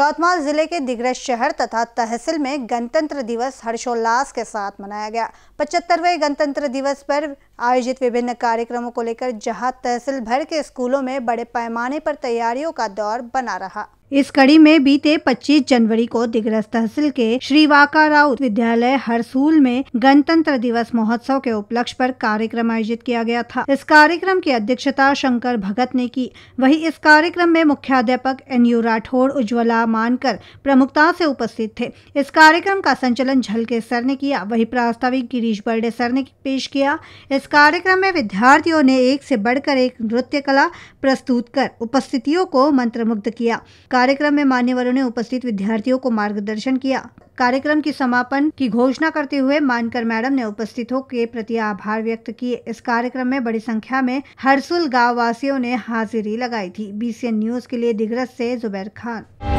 यवतमाल जिले के दिग्रस शहर तथा तहसील में गणतंत्र दिवस हर्षोल्लास के साथ मनाया गया। 75वें गणतंत्र दिवस पर आयोजित विभिन्न कार्यक्रमों को लेकर जहां तहसील भर के स्कूलों में बड़े पैमाने पर तैयारियों का दौर बना रहा। इस कड़ी में बीते 25 जनवरी को दिग्रस तहसील के श्री वाका राउत विद्यालय हरसूल में गणतंत्र दिवस महोत्सव के उपलक्ष्य पर कार्यक्रम आयोजित किया गया था। इस कार्यक्रम की अध्यक्षता शंकर भगत ने की। वहीं इस कार्यक्रम में मुख्याध्यापक NU राठौड़, उज्ज्वला मानकर प्रमुखता से उपस्थित थे। इस कार्यक्रम का संचालन झलके सर ने किया, वहीं प्रास्ताविक गिरीश बर्डे सर ने पेश किया। इस कार्यक्रम में विद्यार्थियों ने एक से बढ़कर एक नृत्य कला प्रस्तुत कर उपस्थितियों को मंत्रमुग्ध किया। कार्यक्रम में मान्यवरों ने उपस्थित विद्यार्थियों को मार्गदर्शन किया। कार्यक्रम की समापन की घोषणा करते हुए मानकर मैडम ने उपस्थितों के प्रति आभार व्यक्त किए। इस कार्यक्रम में बड़ी संख्या में हरसूल गांव वासियों ने हाजिरी लगाई थी। BCN न्यूज के लिए दिग्रस से जुबैर खान।